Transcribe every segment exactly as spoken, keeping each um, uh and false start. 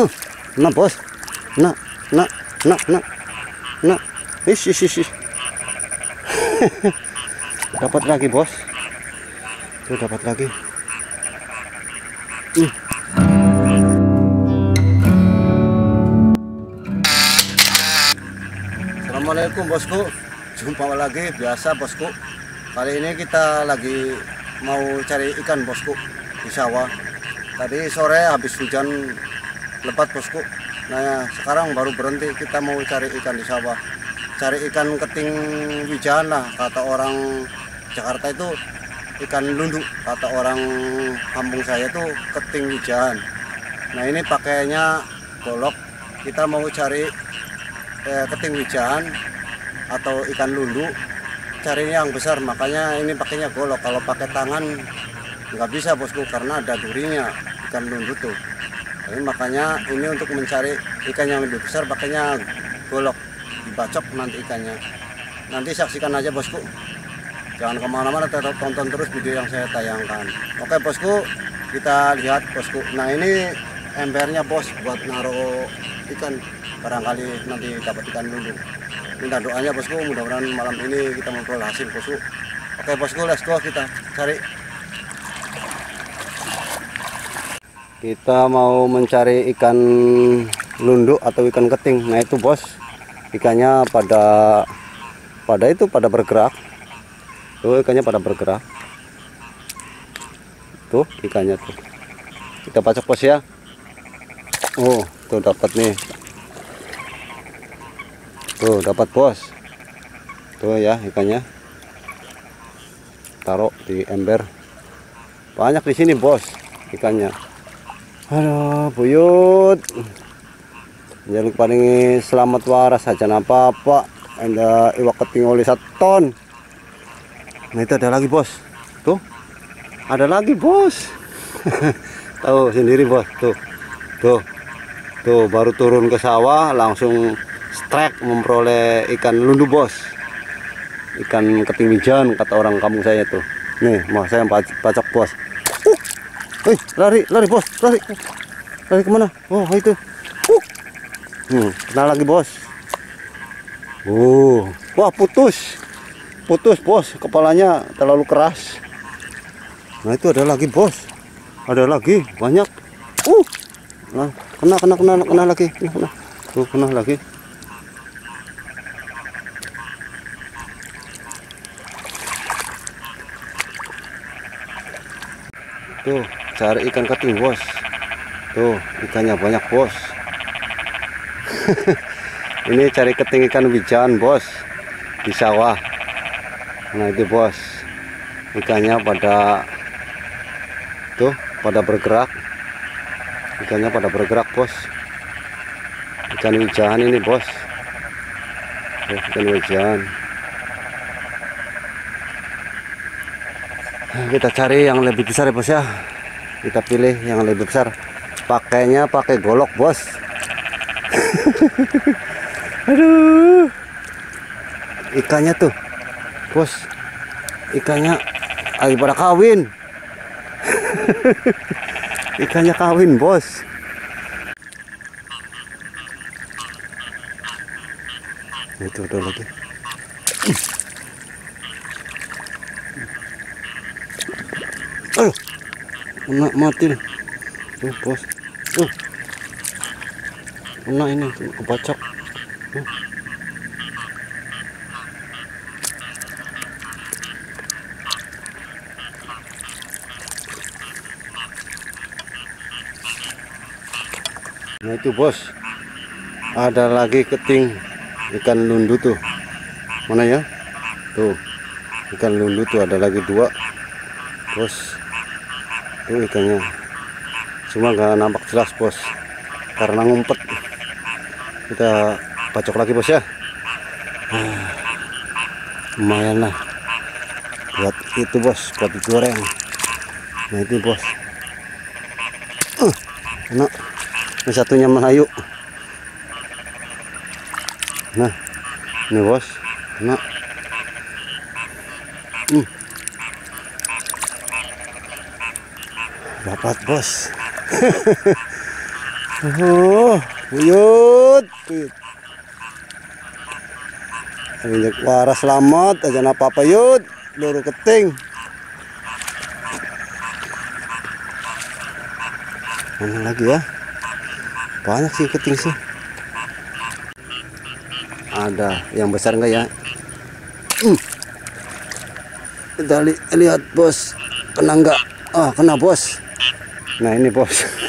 Uh, nah bos, nah, nah, nah, nah, nah, ish, ish, ish, ish. Dapat lagi bos, tuh dapat lagi. Hmm. Assalamualaikum bosku, jumpa lagi biasa bosku. Kali ini kita lagi mau cari ikan bosku di sawah. Tadi sore habis hujan lebat bosku. Nah sekarang baru berhenti, kita mau cari ikan di sawah. Cari ikan keting wijahan lah, kata orang Jakarta itu ikan lundu, kata orang kampung saya tuh keting wijahan. Nah ini pakainya golok. Kita mau cari eh, keting wijahan atau ikan lundu, carinya yang besar, makanya ini pakainya golok. Kalau pakai tangan nggak bisa bosku, karena ada durinya ikan lundu tuh. Jadi makanya ini untuk mencari ikan yang lebih besar pakainya golok, dibacok nanti ikannya. Nanti saksikan aja bosku, jangan kemana-mana, tetap tonton terus video yang saya tayangkan. Oke bosku, kita lihat bosku. Nah ini embernya bos, buat naruh ikan, barangkali nanti dapat ikan lundu. Minta doanya bosku, mudah-mudahan malam ini kita memperoleh hasil bosku. Oke bosku, let's go, kita cari. Kita mau mencari ikan lundu atau ikan keting. Nah itu bos, ikannya pada pada itu pada bergerak. Tuh ikannya pada bergerak. Tuh ikannya tuh. Kita pacok bos ya. Oh, tuh dapat nih. Tuh dapat bos. Tuh ya ikannya. Taruh di ember. Banyak di sini bos ikannya. Aduh buyut, jadi paling selamat waras aja apa-apa. Ada iwak keting oli saton. Nah itu ada lagi bos, tuh ada lagi bos. Tahu sendiri bos, tuh tuh tuh baru turun ke sawah langsung strike memperoleh ikan lundu bos, ikan keting wijahan kata orang kampung saya tuh. Nih mau saya pacok bos. Hei, lari, lari bos, lari, lari kemana? Oh itu, uh, hmm, kena lagi bos. Uh, wah putus, putus bos, kepalanya terlalu keras. Nah itu ada lagi bos, ada lagi banyak. Uh, nah, kena, kena, kena, kena lagi, kena, kena, tuh kena lagi. Tuh cari ikan keting bos, tuh ikannya banyak bos. Ini cari keting ikan wijahan bos di sawah. Nah itu bos, ikannya pada tuh pada bergerak, ikannya pada bergerak bos. Ikan wijahan ini bos, tuh, ikan wijahan. Kita cari yang lebih besar ya bos ya. Kita pilih yang lebih besar. Pakainya pakai golok bos. Aduh. Ikannya tuh bos, ikannya lagi pada kawin. Ikannya kawin bos. Itu ada lagi. Aduh, kena mati nih. Tuh bos, tuh kena ini, kebacak. Tuh. Nah itu bos, ada lagi keting ikan lundu tuh. Mana ya? Tuh ikan lundu tuh ada lagi dua bos. Tuh ikannya, cuma nggak nampak jelas bos karena ngumpet. Kita pacok lagi bos ya. Ah, lumayan lah buat itu bos, buat digoreng. Nah itu bos, uh, enak. Ini satunya Melayu. Nah ini bos, enak. Hmm. Dapat bos. Oh, buyut, buyut. Injek waras selamat aja napa apa yut, luru keting. Mana lagi ya? Banyak sih keting sih. Ada yang besar enggak ya? Hmm. Kita li lihat bos, kena enggak? Ah, kena bos. Nah ini bos.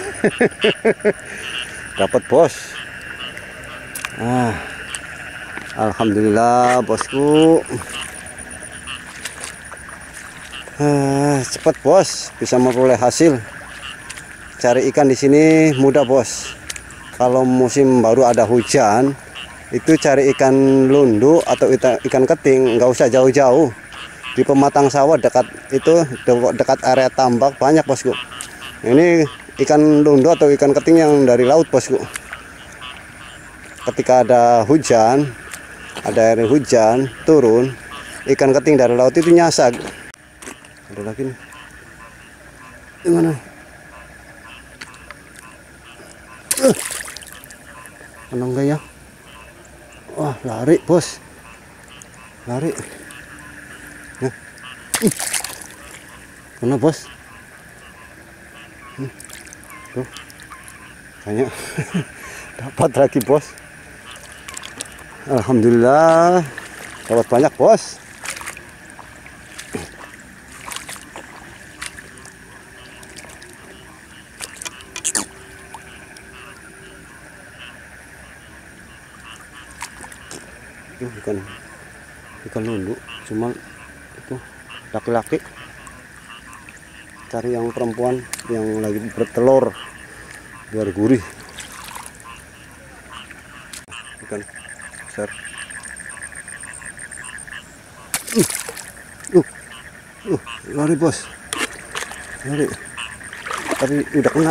Dapat bos. Ah, alhamdulillah bosku. Ah, cepat bos, bisa memperoleh hasil. Cari ikan di sini mudah bos. Kalau musim baru ada hujan, itu cari ikan lundu atau ikan keting nggak usah jauh-jauh. Di pematang sawah dekat itu dekat area tambak banyak bosku. Ini ikan lundu atau ikan keting yang dari laut bosku. Ketika ada hujan, ada air hujan turun, ikan keting dari laut itu nyasar. Ada lagi nih. Di mana? Uh. Mana enggak ya? Wah, lari bos. Lari. Nah. Uh. Mana bos? Hmm. Tuh. Kayaknya dapat lagi bos. Alhamdulillah. Dapat banyak bos. Itu ikan ikan lundu, cuma itu laki-laki. Cari yang perempuan yang lagi bertelur biar gurih. Ikan besar. Uh, uh, uh, lari bos, lari. Tapi udah kena,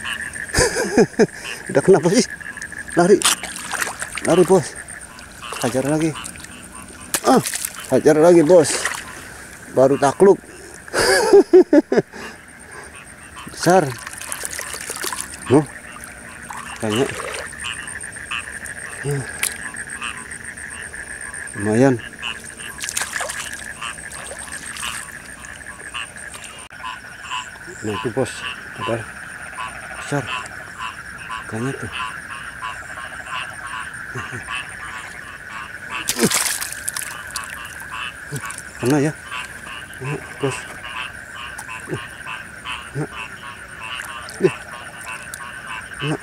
udah kena bos. Lari, lari bos. Hajar lagi. Ah, hajar lagi bos. Baru takluk. Besar. Nuh. Kayaknya. Hmm. Lumayan. Nah itu bos, ada besar. Kayaknya tuh. Kena ya, nah, bos. Uh, nah. Uh, nah.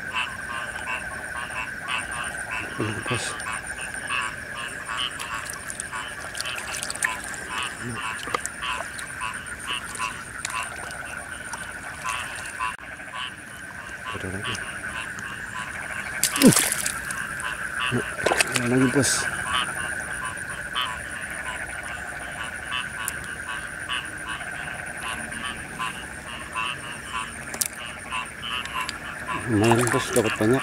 Nah, bos. Nah. Ada lagi. Uh. Nah, ada lagi bos. Lumayan bos, dapat banyak.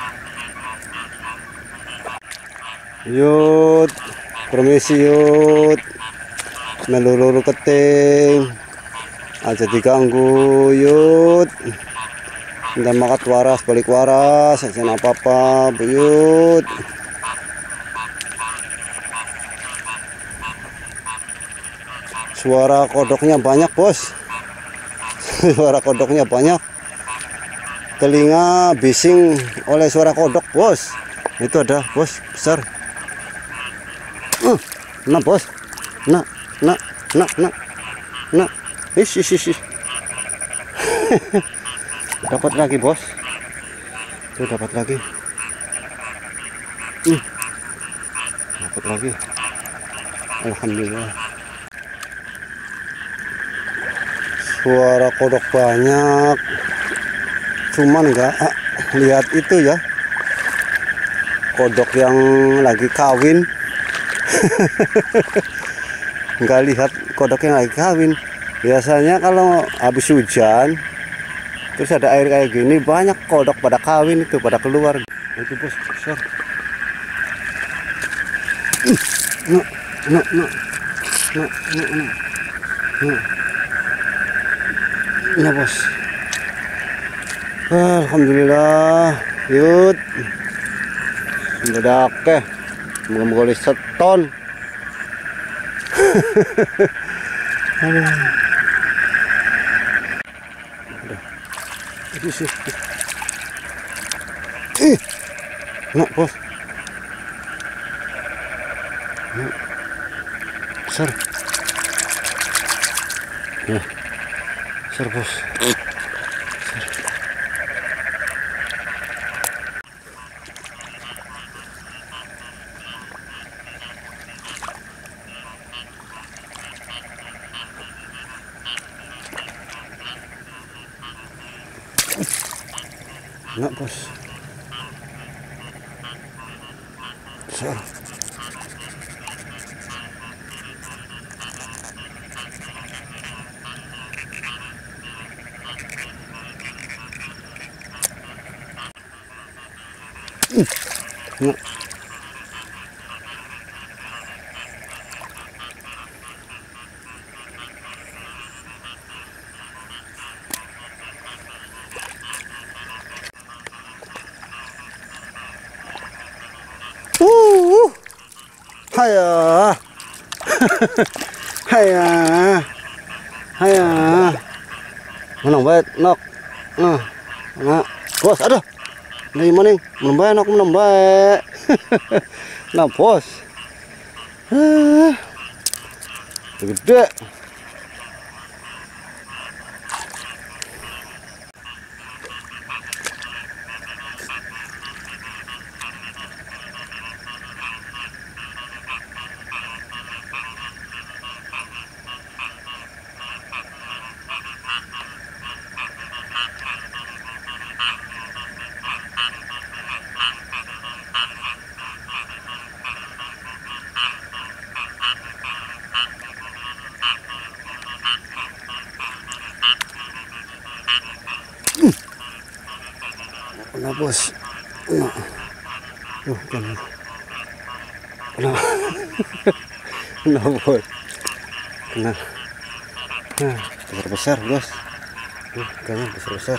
Yut, permisi yut. Melulu keting aja diganggu yut. Minta makat waras balik waras, aja apa-apa buyut. Suara kodoknya banyak bos. Suara kodoknya banyak. Telinga bising oleh suara kodok bos. Itu ada bos besar. Uh, nah bos, nah, nah, nah, nah, nah, ish, ish, ish. Dapat lagi bos. Tuh dapat lagi. Uh, dapat lagi. Alhamdulillah. Suara kodok banyak. Cuman enggak lihat itu ya, kodok yang lagi kawin. Enggak lihat kodok yang lagi kawin. Biasanya kalau habis hujan terus ada air kayak gini, banyak kodok pada kawin itu, pada keluar. Itu bos besar. No, no, no, no, no, no, no. Nah bos. Alhamdulillah. Yut. Bedak ke. Moga-moga seton. Aduh. Udah. Itu sih. Ih. Nak, Bos. Nak. Besar. Ya. Besar, Bos. Besar. Nak, Bos. Besar. Nak. Uh, haya, haya, haya, menang baik, nok, nah, nah, Bos, aduh, nih mana, menang baik, nok, menang baik, nah, Bos, ah, gede. Nah, Bos, nah, tuh kan, nah, nah, Bos, nah, nah, besar besar, Bos, nah, kayaknya besar besar.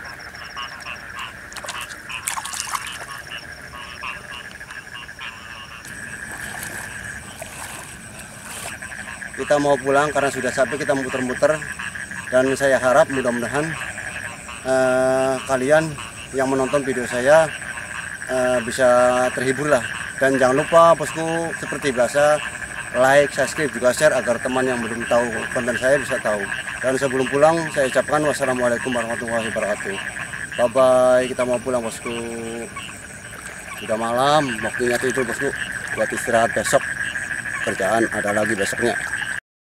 Kita mau pulang karena sudah sampai, kita muter-muter, dan saya harap mudah-mudahan uh, kalian yang menonton video saya uh, bisa terhibur lah. Dan jangan lupa, Bosku, seperti biasa, like, subscribe, juga share agar teman yang belum tahu konten saya bisa tahu. Dan sebelum pulang saya ucapkan wassalamualaikum warahmatullahi wabarakatuh. Bye bye, kita mau pulang, Bosku. Sudah malam, waktunya tidur, Bosku, buat istirahat. Besok kerjaan ada lagi besoknya.